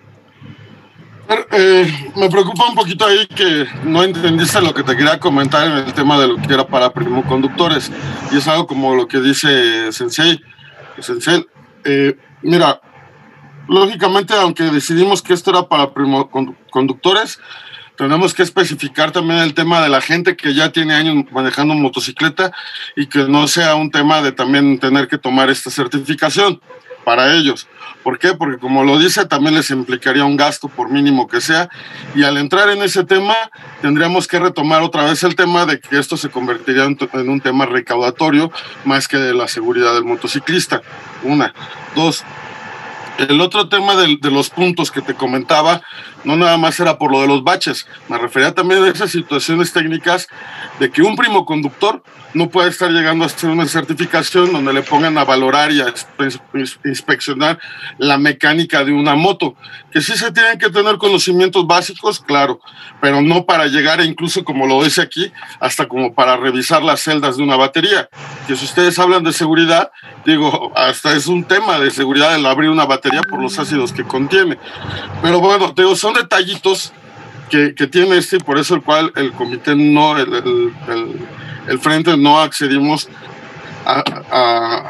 Eh, me preocupa un poquito ahí que no entendiste lo que te quería comentar en el tema de lo que era para primoconductores, y es algo como lo que dice Sensei. Sensei, eh, mira, lógicamente, aunque decidimos que esto era para primoconductores, tenemos que especificar también el tema de la gente que ya tiene años manejando motocicleta, y que no sea un tema de también tener que tomar esta certificación para ellos. ¿Por qué? Porque como lo dice, también les implicaría un gasto por mínimo que sea, y al entrar en ese tema tendríamos que retomar otra vez el tema de que esto se convertiría en, en un tema recaudatorio más que de la seguridad del motociclista. Una. Dos, el otro tema de, de los puntos que te comentaba, no nada más era por lo de los baches, me refería también a esas situaciones técnicas de que un primoconductor no puede estar llegando a hacer una certificación donde le pongan a valorar y a inspeccionar la mecánica de una moto, que sí se tienen que tener conocimientos básicos, claro, pero no para llegar, e incluso como lo dice aquí, hasta como para revisar las celdas de una batería, que si ustedes hablan de seguridad, digo, hasta es un tema de seguridad el abrir una batería por los ácidos que contiene. Pero bueno, te digo, son detallitos que, que tiene este, y por eso el cual el comité no, el, el, el, el frente no accedimos a, a,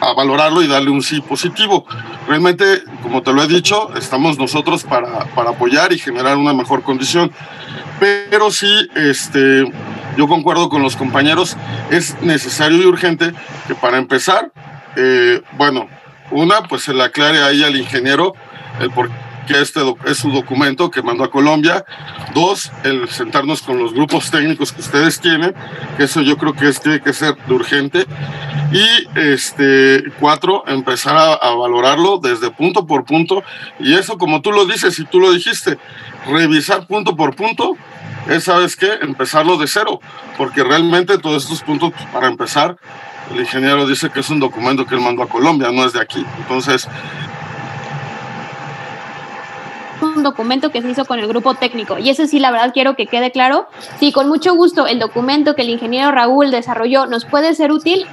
a valorarlo y darle un sí positivo. Realmente, como te lo he dicho, estamos nosotros para, para apoyar y generar una mejor condición. Pero sí, este, yo concuerdo con los compañeros, es necesario y urgente que para empezar, eh, bueno, una, pues se le aclare ahí al ingeniero el por qué este es su documento que mandó a Colombia. Dos, el sentarnos con los grupos técnicos que ustedes tienen, que eso yo creo que es, tiene que ser de urgente. Y este, cuatro, empezar a, a valorarlo desde punto por punto. Y eso, como tú lo dices y tú lo dijiste, revisar punto por punto, es, ¿sabes qué? Empezarlo de cero, porque realmente todos estos puntos, para empezar, el ingeniero dice que es un documento que él mandó a Colombia, no es de aquí. Entonces, un documento que se hizo con el grupo técnico, y eso sí, la verdad quiero que quede claro. Sí, con mucho gusto el documento que el ingeniero Raúl desarrolló nos puede ser útil.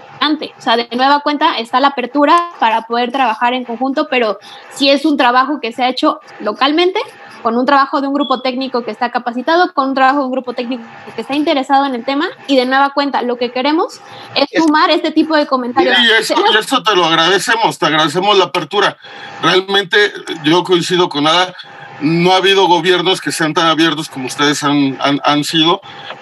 O sea, de nueva cuenta está la apertura para poder trabajar en conjunto, pero si es un trabajo que se ha hecho localmente, con un trabajo de un grupo técnico que está capacitado, con un trabajo de un grupo técnico que está interesado en el tema, y de nueva cuenta lo que queremos es sumar este tipo de comentarios. Y eso, y eso te lo agradecemos, te agradecemos la apertura. Realmente yo coincido con Ada, no ha habido gobiernos que sean tan abiertos como ustedes han, han, han sido,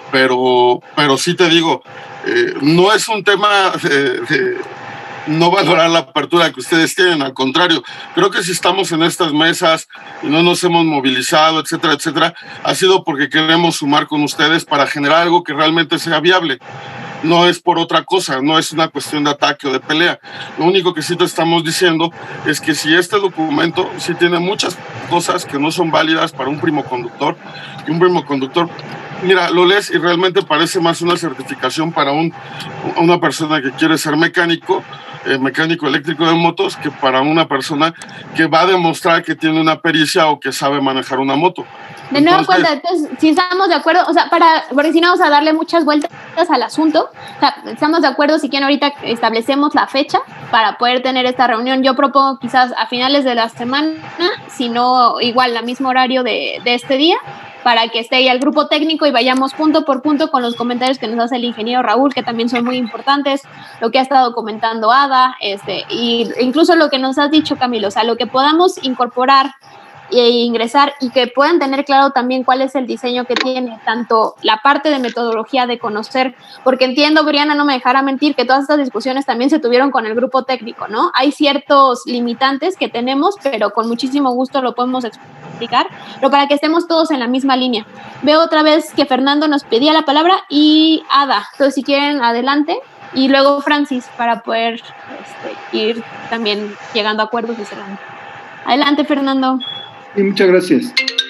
pero, pero sí te digo, eh, no es un tema de, de no valorar la apertura que ustedes tienen, al contrario, creo que si estamos en estas mesas y no nos hemos movilizado, etcétera, etcétera, ha sido porque queremos sumar con ustedes para generar algo que realmente sea viable. No es por otra cosa, no es una cuestión de ataque o de pelea. Lo único que sí te estamos diciendo es que si este documento sí tiene muchas cosas que no son válidas para un primo conductor, que un primo conductor, mira, lo lees y realmente parece más una certificación para un, una persona que quiere ser mecánico, eh, mecánico eléctrico de motos, que para una persona que va a demostrar que tiene una pericia o que sabe manejar una moto. De nuevo cuenta, entonces, si estamos de acuerdo, o sea, para, porque si no vamos a darle muchas vueltas al asunto, o sea, estamos de acuerdo, si quieren ahorita establecemos la fecha para poder tener esta reunión. Yo propongo quizás a finales de la semana, si no igual al mismo horario de, de este día, para que esté ahí el grupo técnico y vayamos punto por punto con los comentarios que nos hace el ingeniero Raúl, que también son muy importantes, lo que ha estado comentando Ada, este, y incluso lo que nos has dicho, Camilo, o sea, lo que podamos incorporar e ingresar y que puedan tener claro también cuál es el diseño que tiene, tanto la parte de metodología de conocer, porque entiendo, Briana, no me dejará mentir, que todas estas discusiones también se tuvieron con el grupo técnico, ¿no? Hay ciertos limitantes que tenemos, pero con muchísimo gusto lo podemos explicar, pero para que estemos todos en la misma línea. Veo otra vez que Fernando nos pedía la palabra y Ada, entonces si quieren, adelante, y luego Francis, para poder este, ir también llegando a acuerdos y cerrando. Adelante, Fernando. Sí, muchas gracias.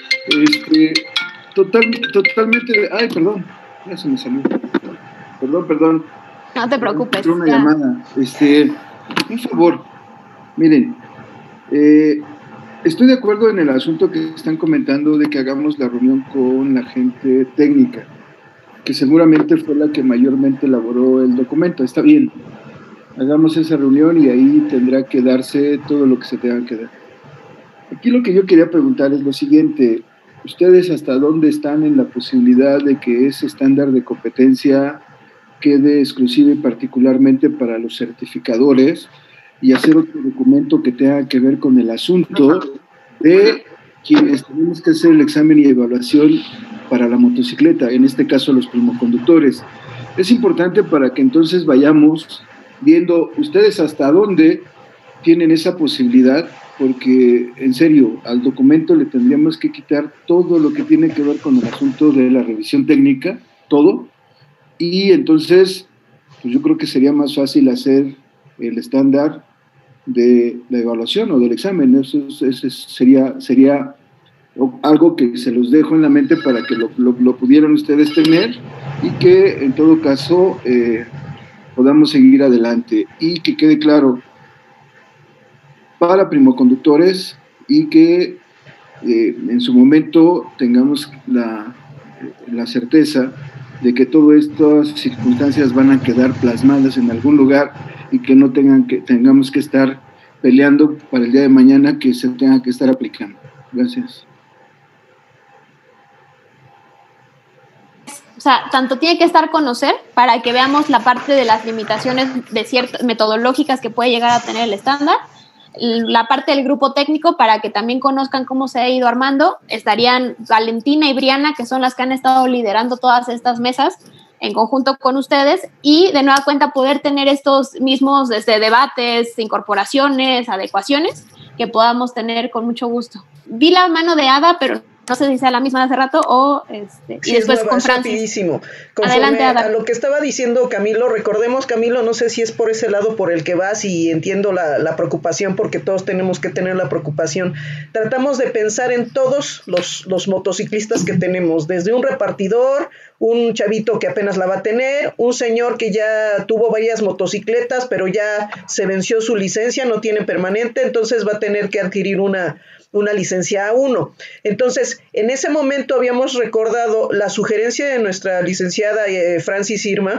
Este, total, totalmente. Ay, perdón, ya se me salió. Perdón, perdón. No te preocupes. Una ya. llamada. Este, un favor. Miren, eh, estoy de acuerdo en el asunto que están comentando de que hagamos la reunión con la gente técnica, que seguramente fue la que mayormente elaboró el documento. Está bien. Hagamos esa reunión y ahí tendrá que darse todo lo que se tenga que dar. Aquí lo que yo quería preguntar es lo siguiente: ¿ustedes hasta dónde están en la posibilidad de que ese estándar de competencia quede exclusivo y particularmente para los certificadores y hacer otro documento que tenga que ver con el asunto de quienes tenemos que hacer el examen y evaluación para la motocicleta, en este caso los primoconductores? Es importante para que entonces vayamos viendo ustedes hasta dónde tienen esa posibilidad, porque en serio, al documento le tendríamos que quitar todo lo que tiene que ver con el asunto de la revisión técnica, todo, y entonces pues yo creo que sería más fácil hacer el estándar de la evaluación o del examen. Eso, eso sería, sería algo que se los dejo en la mente para que lo, lo, lo pudieran ustedes tener y que en todo caso eh, podamos seguir adelante. Y que quede claro, para primoconductores, y que eh, en su momento tengamos la, la certeza de que todas estas circunstancias van a quedar plasmadas en algún lugar y que no tengan que, tengamos que estar peleando para el día de mañana que se tenga que estar aplicando. Gracias. O sea, tanto tiene que estar conocer para que veamos la parte de las limitaciones de ciertas metodológicas que puede llegar a tener el estándar, la parte del grupo técnico para que también conozcan cómo se ha ido armando. Estarían Valentina y Briana, que son las que han estado liderando todas estas mesas en conjunto con ustedes, y de nueva cuenta poder tener estos mismos desde debates, incorporaciones, adecuaciones que podamos tener con mucho gusto. Vi la mano de Ada, pero no sé si sea la misma de hace rato o este, sí, y después nueva, con Francis. Rapidísimo. Adelante, Ada. A lo que estaba diciendo Camilo, recordemos, Camilo, no sé si es por ese lado por el que vas, y entiendo la, la preocupación, porque todos tenemos que tener la preocupación. Tratamos de pensar en todos los, los motociclistas que tenemos, desde un repartidor, un chavito que apenas la va a tener, un señor que ya tuvo varias motocicletas, pero ya se venció su licencia, no tiene permanente, entonces va a tener que adquirir una una licencia A uno. Entonces, en ese momento habíamos recordado la sugerencia de nuestra licenciada eh, Francis Irma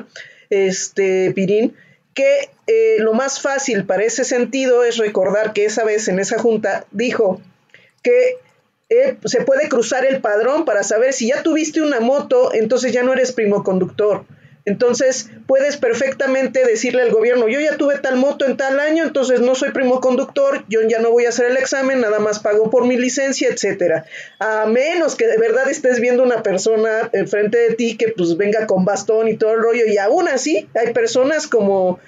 este, Pirín, que eh, lo más fácil para ese sentido es recordar que esa vez en esa junta dijo que eh, se puede cruzar el padrón para saber si ya tuviste una moto, entonces ya no eres primoconductor. Entonces puedes perfectamente decirle al gobierno, yo ya tuve tal moto en tal año, entonces no soy primoconductor, yo ya no voy a hacer el examen, nada más pago por mi licencia, etcétera. A menos que de verdad estés viendo una persona enfrente de ti que pues venga con bastón y todo el rollo, y aún así hay personas como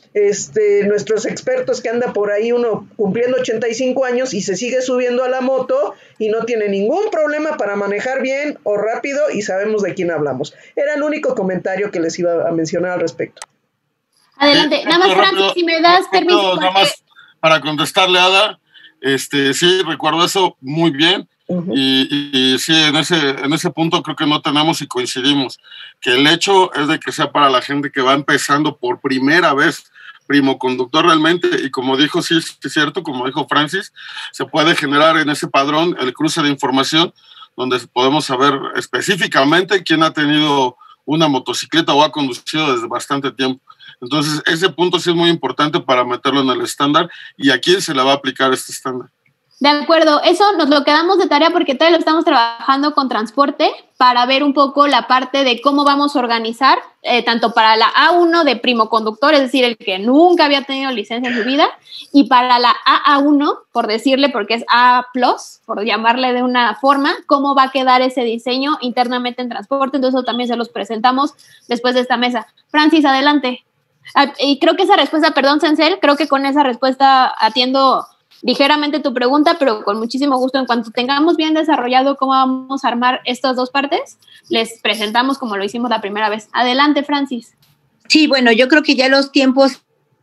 este nuestros expertos que anda por ahí uno cumpliendo ochenta y cinco años y se sigue subiendo a la moto y no tiene ningún problema para manejar bien o rápido, y sabemos de quién hablamos. Era el único comentario que les iba a mencionar al respecto. Adelante, sí, nada más, Francis, si me das permiso. Nada porque... más para contestarle a Ada, este, sí, recuerdo eso muy bien. Uh-huh. y, y, y sí, en ese, en ese punto creo que no tenemos y coincidimos, que el hecho es de que sea para la gente que va empezando por primera vez primoconductor realmente, y como dijo, sí, es cierto, como dijo Francis, se puede generar en ese padrón el cruce de información donde podemos saber específicamente quién ha tenido una motocicleta o ha conducido desde bastante tiempo. Entonces, ese punto sí es muy importante para meterlo en el estándar y a quién se le va a aplicar este estándar. De acuerdo, eso nos lo quedamos de tarea porque todavía lo estamos trabajando con transporte para ver un poco la parte de cómo vamos a organizar, eh, tanto para la A uno de primoconductor, es decir, el que nunca había tenido licencia en su vida, y para la A A uno, por decirle, porque es A plus, por llamarle de una forma, cómo va a quedar ese diseño internamente en transporte. Entonces eso también se los presentamos después de esta mesa. Francis, adelante. Ah, y creo que esa respuesta, perdón, Cencel, creo que con esa respuesta atiendo ligeramente tu pregunta, pero con muchísimo gusto. En cuanto tengamos bien desarrollado cómo vamos a armar estas dos partes, les presentamos como lo hicimos la primera vez. Adelante, Francis. Sí, bueno, yo creo que ya los tiempos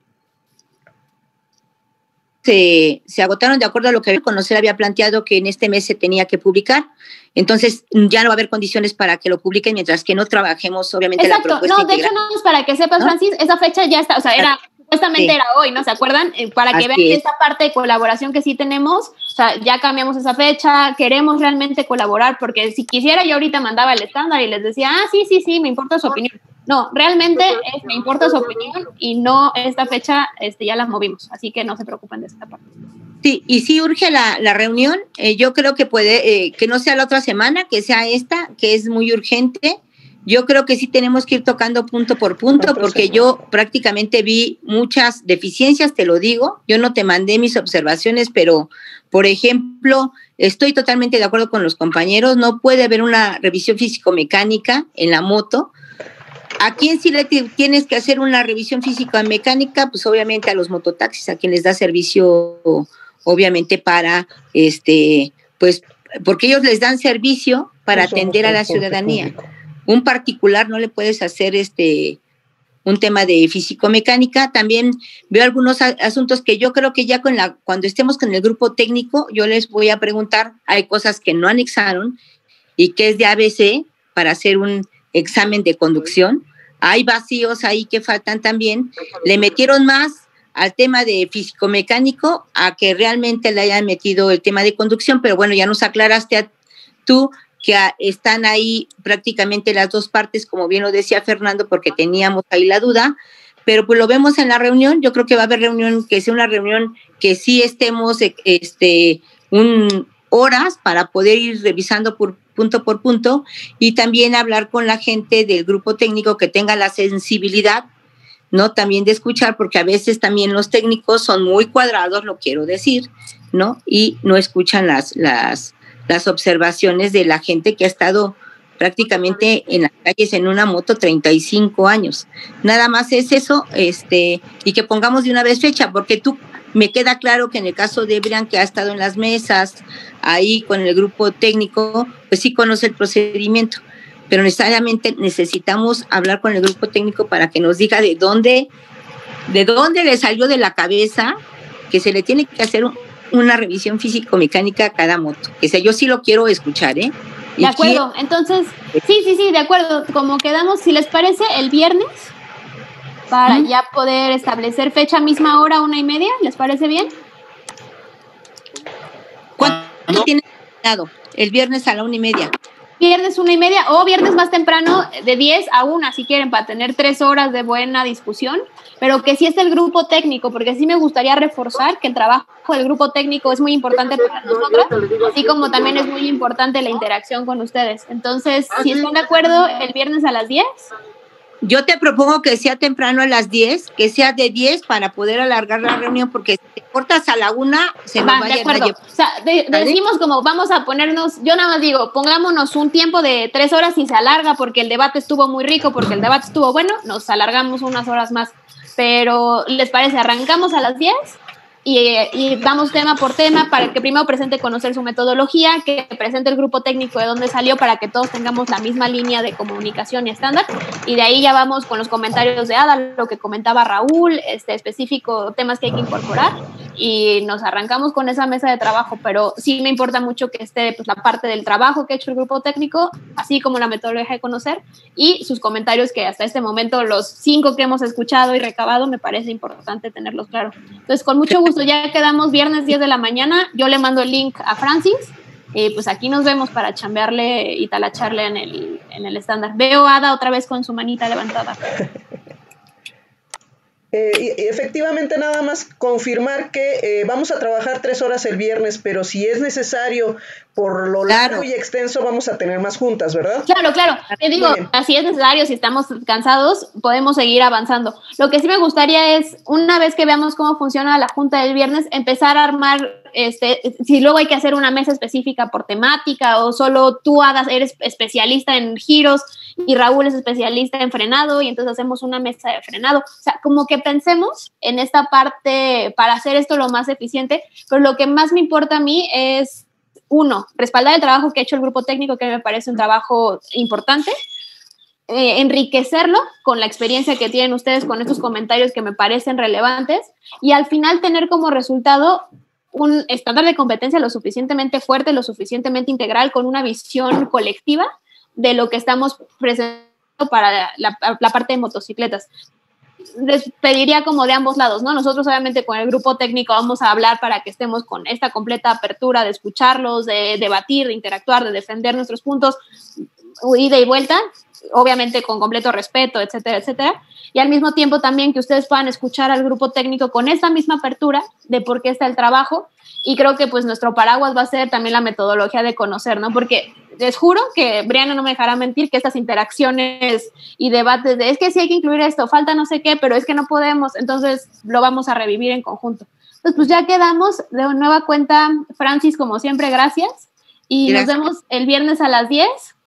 se, se agotaron de acuerdo a lo que Conocer había planteado, que en este mes se tenía que publicar. Entonces ya no va a haber condiciones para que lo publiquen mientras que no trabajemos, obviamente, exacto, la propuesta no, de integral. hecho, no es para que sepas, ¿no? Francis, esa fecha ya está, o sea, era... Supuestamente sí. Era hoy, ¿no? ¿Se acuerdan? Eh, para que Así vean es. Esta parte de colaboración que sí tenemos, o sea, ya cambiamos esa fecha, queremos realmente colaborar, porque si quisiera yo ahorita mandaba el estándar y les decía, ah, sí, sí, sí, me importa su opinión. No, realmente es, me importa su opinión y no esta fecha este, ya la movimos, así que no se preocupen de esta parte. Sí, y sí urge la, la reunión, eh, yo creo que puede, eh, que no sea la otra semana, que sea esta, que es muy urgente. Yo creo que sí tenemos que ir tocando punto por punto, porque yo prácticamente vi muchas deficiencias, te lo digo. Yo no te mandé mis observaciones, pero, por ejemplo, estoy totalmente de acuerdo con los compañeros, no puede haber una revisión físico-mecánica en la moto. ¿A quién sí le tienes que hacer una revisión físico-mecánica? Pues obviamente a los mototaxis, a quien les da servicio, obviamente para, este, pues, porque ellos les dan servicio para atender a la ciudadanía. Un particular no le puedes hacer este un tema de físico-mecánica. También veo algunos a, asuntos que yo creo que ya con la cuando estemos con el grupo técnico, yo les voy a preguntar, hay cosas que no anexaron y que es de A B C para hacer un examen de conducción. Hay vacíos ahí que faltan también. Le metieron más al tema de físico-mecánico a que realmente le hayan metido el tema de conducción, pero bueno, ya nos aclaraste a, tú que están ahí prácticamente las dos partes, como bien lo decía Fernando, porque teníamos ahí la duda, pero pues lo vemos en la reunión. Yo creo que va a haber reunión, que sea una reunión que sí estemos, este, un, horas para poder ir revisando por punto por punto y también hablar con la gente del grupo técnico que tenga la sensibilidad, ¿no? También de escuchar, porque a veces también los técnicos son muy cuadrados, lo quiero decir, ¿no? Y no escuchan las, las, las observaciones de la gente que ha estado prácticamente en las calles en una moto treinta y cinco años. Nada más es eso, este, y que pongamos de una vez fecha, porque tú, me queda claro que en el caso de Brian, que ha estado en las mesas, ahí con el grupo técnico, pues sí conoce el procedimiento, pero necesariamente necesitamos hablar con el grupo técnico para que nos diga de dónde, de dónde le salió de la cabeza que se le tiene que hacer un, una revisión físico-mecánica a cada moto. Que sea, yo sí lo quiero escuchar, ¿eh? De acuerdo, entonces, sí, sí, sí, de acuerdo, como quedamos, si les parece, el viernes, para ¿Mm? ya poder establecer fecha, misma hora, una y media, ¿les parece bien? ¿Cuánto tiene planeado? El viernes a la una y media. Viernes una y media o viernes más temprano de diez a una si quieren, para tener tres horas de buena discusión, pero que sí esté el grupo técnico, porque sí me gustaría reforzar que el trabajo del grupo técnico es muy importante para nosotros, así como también es muy importante la interacción con ustedes. Entonces, si están de acuerdo, el viernes a las diez. Yo te propongo que sea temprano a las diez, que sea de diez para poder alargar la reunión, porque si te cortas a la una, se va, va de acuerdo. O sea, de, decimos como vamos a ponernos, yo nada más digo, pongámonos un tiempo de tres horas y se alarga porque el debate estuvo muy rico, porque el debate estuvo bueno, nos alargamos unas horas más. Pero, ¿les parece? Arrancamos a las diez y, y vamos tema por tema para que primero presente conocer su metodología, que presente el grupo técnico de dónde salió para que todos tengamos la misma línea de comunicación y estándar, y de ahí ya vamos con los comentarios de Ada, lo que comentaba Raúl, este específico, temas que hay que incorporar, y nos arrancamos con esa mesa de trabajo, pero sí me importa mucho que esté pues, la parte del trabajo que ha hecho el grupo técnico, así como la metodología de conocer, y sus comentarios que hasta este momento, los cinco que hemos escuchado y recabado, me parece importante tenerlos claros. Entonces, con mucho gusto, ya quedamos viernes diez de la mañana, yo le mando el link a Francis, y pues aquí nos vemos para chambearle y talacharle en el, en el estándar. Veo a Ada otra vez con su manita levantada. Eh, y efectivamente, nada más confirmar que eh, vamos a trabajar tres horas el viernes, pero si es necesario, por lo largo claro. y extenso, vamos a tener más juntas, ¿verdad? Claro, claro. Te digo, así es necesario, si estamos cansados, podemos seguir avanzando. Lo que sí me gustaría es, una vez que veamos cómo funciona la junta del viernes, empezar a armar, este, si luego hay que hacer una mesa específica por temática, o solo tú, Ada, eres especialista en giros, y Raúl es especialista en frenado, y entonces hacemos una mesa de frenado. O sea, como que pensemos en esta parte para hacer esto lo más eficiente, pero lo que más me importa a mí es, uno, respaldar el trabajo que ha hecho el grupo técnico, que me parece un trabajo importante, eh, enriquecerlo con la experiencia que tienen ustedes con estos comentarios que me parecen relevantes, y al final tener como resultado un estándar de competencia lo suficientemente fuerte, lo suficientemente integral, con una visión colectiva de lo que estamos presentando para la, la parte de motocicletas. Les pediría como de ambos lados, ¿no? Nosotros obviamente con el grupo técnico vamos a hablar para que estemos con esta completa apertura de escucharlos, de debatir, de interactuar, de defender nuestros puntos, ida y vuelta, obviamente con completo respeto, etcétera, etcétera, y al mismo tiempo también que ustedes puedan escuchar al grupo técnico con esta misma apertura de por qué está el trabajo, y creo que pues nuestro paraguas va a ser también la metodología de conocer, ¿no? Porque les juro que Brianna no me dejará mentir que estas interacciones y debates de es que sí hay que incluir esto, falta no sé qué, pero es que no podemos, entonces lo vamos a revivir en conjunto. Entonces pues ya quedamos de nueva cuenta, Francis, como siempre, gracias, y gracias. Nos vemos el viernes a las diez